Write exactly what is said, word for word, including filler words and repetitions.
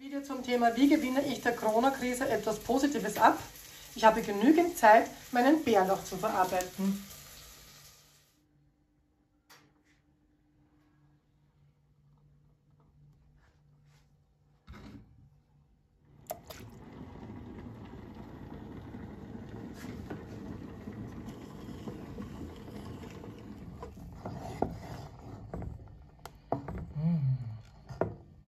Video zum Thema, wie gewinne ich der Corona-Krise etwas Positives ab? Ich habe genügend Zeit, meinen Bärlauch zu verarbeiten.